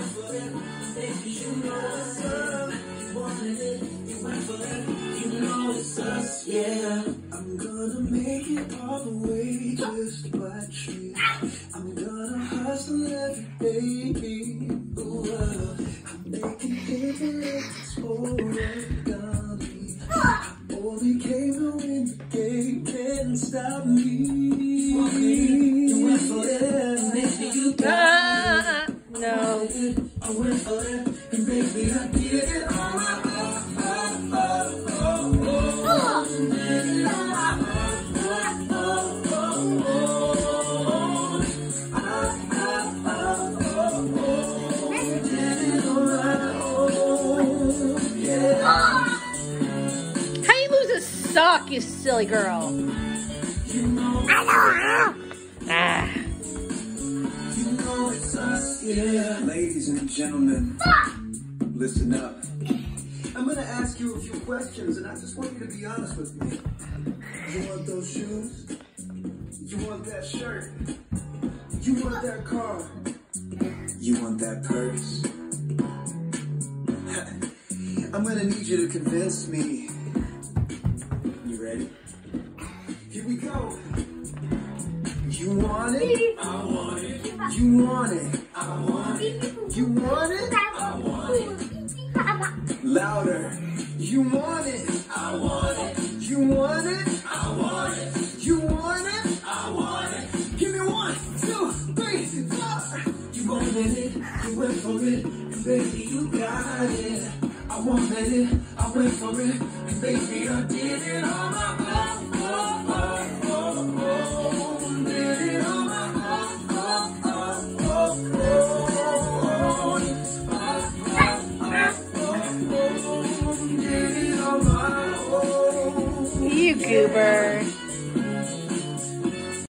for it, baby, you know what's up. You wanted it, you went for it, you know it's us, yeah. I'm gonna make it all the way, just watch me. I'm gonna hustle every day. Ooh, I'm making it for golly. I only came to win the game, can't stop me. You went for it, maybe you got it. No. I went for it, and baby I did it on my How you lose a sock, you silly girl? Ah. Yeah. Ladies and gentlemen, listen up. I'm gonna ask you a few questions, and I just want you to be honest with me. You want those shoes? You want that shirt? You want that car? You want that purse? I'm gonna need you to convince me. You ready? Here we go. You want it? I want it. You want it? I want it. You want it? I want it. Louder. You want it? I want it. You want it? I want it. You want it? I want it. Give me 1, 2, 3, 4. You wanted it, you went for it, and baby you got it. I wanted it, I went for it, and baby I did it on my own. Did it on my You goober.